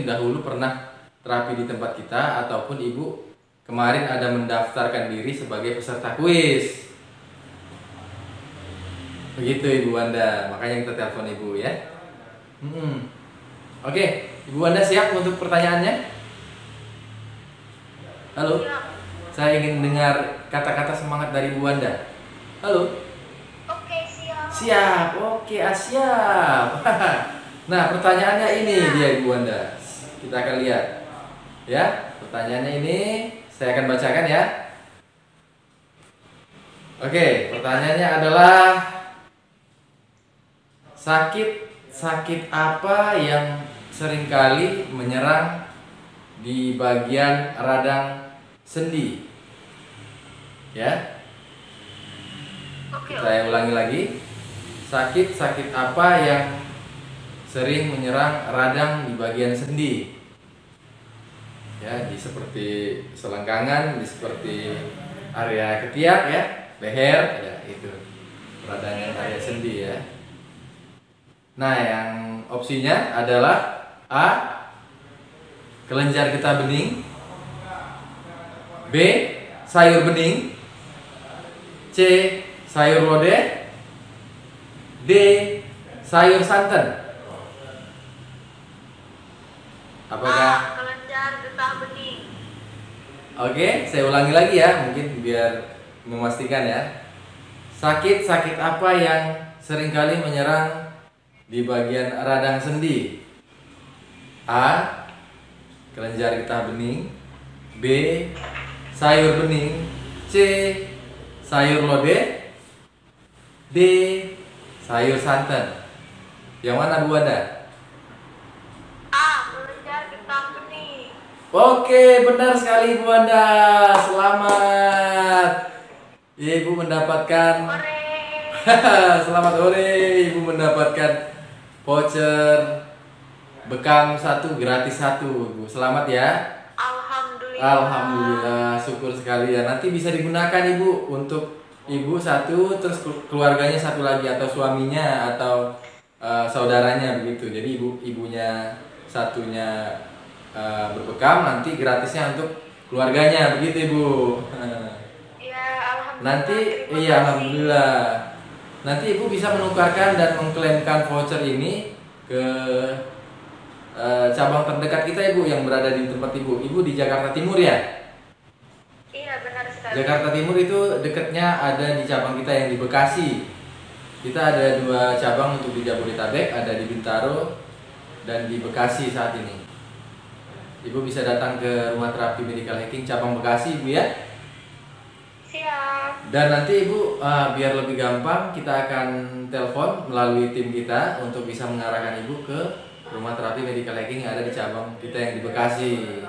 mungkin dahulu pernah terapi di tempat kita ataupun ibu kemarin ada mendaftarkan diri sebagai peserta kuis. Begitu Ibu Wanda, makanya kita telepon Ibu ya. Oke, Ibu Wanda siap untuk pertanyaannya? Halo, saya ingin dengar kata-kata semangat dari Ibu Wanda. Halo. Oke, siap. Siap, oke, siap. Nah, pertanyaannya ini dia Ibu Wanda. Kita akan lihat. Ya, pertanyaannya ini saya akan bacakan ya. Oke, pertanyaannya adalah sakit apa yang seringkali menyerang di bagian radang sendi? Ya. Saya ulangi lagi. Sakit apa yang sering menyerang radang di bagian sendi? Ya, di seperti selangkangan, di seperti area ketiak ya, leher ya, itu radang area sendi ya. Nah, yang opsinya adalah A. Kelenjar getah bening, B. Sayur bening, C. Sayur lodeh, D. Sayur santan. Apakah kelenjar getah bening? Oke, saya ulangi lagi ya, mungkin biar memastikan ya. Sakit apa yang seringkali menyerang di bagian radang sendi? A. Kelenjar getah bening, B. Sayur bening, C. Sayur lodeh, D. Sayur santan. Yang mana Bu Wanda? A. Kelenjar getah bening. Oke, benar sekali Bu Wanda. Selamat. Ibu mendapatkan selamat sore. Ibu mendapatkan voucher bekam 1 gratis 1, Bu. Selamat ya. Alhamdulillah. Alhamdulillah, syukur sekali ya. Nanti bisa digunakan Ibu untuk Ibu 1, terus keluarganya 1 lagi, atau suaminya atau saudaranya begitu. Jadi ibunya 1-nya berbekam, nanti gratisnya untuk keluarganya begitu Ibu. Ya, alhamdulillah. Nanti Terima iya kasih. alhamdulillah. Nanti Ibu bisa menukarkan dan mengklaimkan voucher ini ke cabang terdekat kita Ibu yang berada di tempat Ibu. Ibu di Jakarta Timur ya? Iya, benar sekali. Jakarta Timur itu dekatnya ada di cabang kita yang di Bekasi. Kita ada 2 cabang untuk di Jabodetabek, ada di Bintaro dan di Bekasi saat ini. Ibu bisa datang ke Rumah Terapi Medical Hacking cabang Bekasi Ibu ya. Siap. Dan nanti Ibu biar lebih gampang, kita akan telepon melalui tim kita untuk bisa mengarahkan Ibu ke Rumah Terapi Medical Hacking yang ada di cabang kita yang di Bekasi.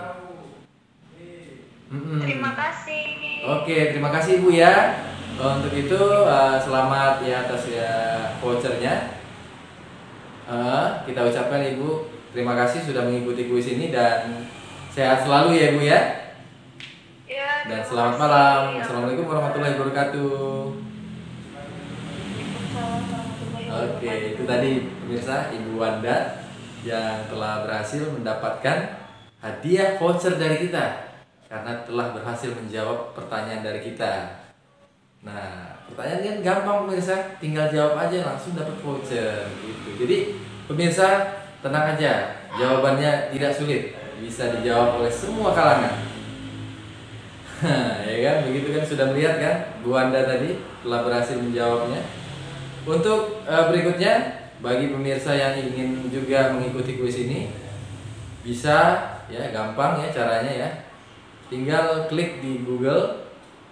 Terima kasih. Oke, terima kasih Ibu ya. Untuk itu selamat ya atas ya vouchernya. Kita ucapkan Ibu terima kasih sudah mengikuti kuis ini dan sehat selalu ya Ibu ya. Ya, Dan terima selamat kasih. malam. Assalamualaikum warahmatullahi wabarakatuh. Waalaikumsalam warahmatullahi Oke, wabarakatuh. itu tadi pemirsa Ibu Wanda yang telah berhasil mendapatkan hadiah voucher dari kita karena telah berhasil menjawab pertanyaan dari kita. Nah, pertanyaan kan gampang pemirsa, tinggal jawab aja langsung dapat voucher gitu. Jadi pemirsa tenang aja, jawabannya tidak sulit, bisa dijawab oleh semua kalangan. Ya kan, begitu kan, sudah melihat kan Bu Wanda tadi telah berhasil menjawabnya. Untuk berikutnya, bagi pemirsa yang ingin juga mengikuti kuis ini, bisa ya, gampang ya caranya ya. Tinggal klik di Google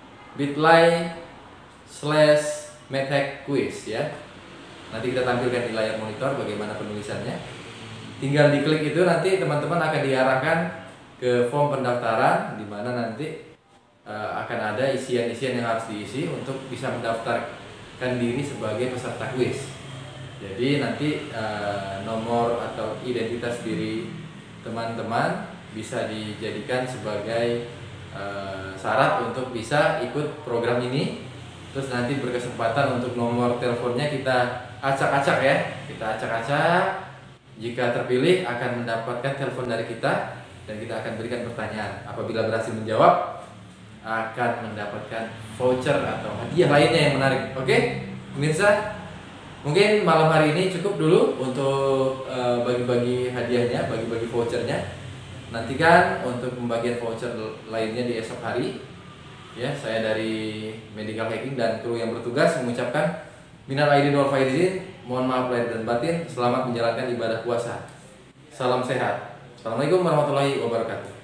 bit.ly/medhackquiz ya. Nanti kita tampilkan di layar monitor bagaimana penulisannya. Tinggal diklik itu, nanti teman-teman akan diarahkan ke form pendaftaran di mana nanti akan ada isian-isian yang harus diisi untuk bisa mendaftarkan diri sebagai peserta kuis. Jadi nanti nomor atau identitas diri teman-teman bisa dijadikan sebagai syarat untuk bisa ikut program ini. Terus nanti berkesempatan untuk nomor teleponnya kita acak-acak ya, kita acak-acak. Jika terpilih akan mendapatkan telepon dari kita dan kita akan berikan pertanyaan. Apabila berhasil menjawab, akan mendapatkan voucher atau hadiah lainnya yang menarik. Oke, pemirsa, mungkin malam hari ini cukup dulu untuk bagi-bagi hadiahnya, bagi-bagi vouchernya. Nantikan untuk pembagian voucher lainnya di esok hari. Ya, saya dari Medical Hacking dan kru yang bertugas mengucapkan minal aidin wal faizin, mohon maaf lahir dan batin. Selamat menjalankan ibadah puasa. Salam sehat. Assalamualaikum warahmatullahi wabarakatuh.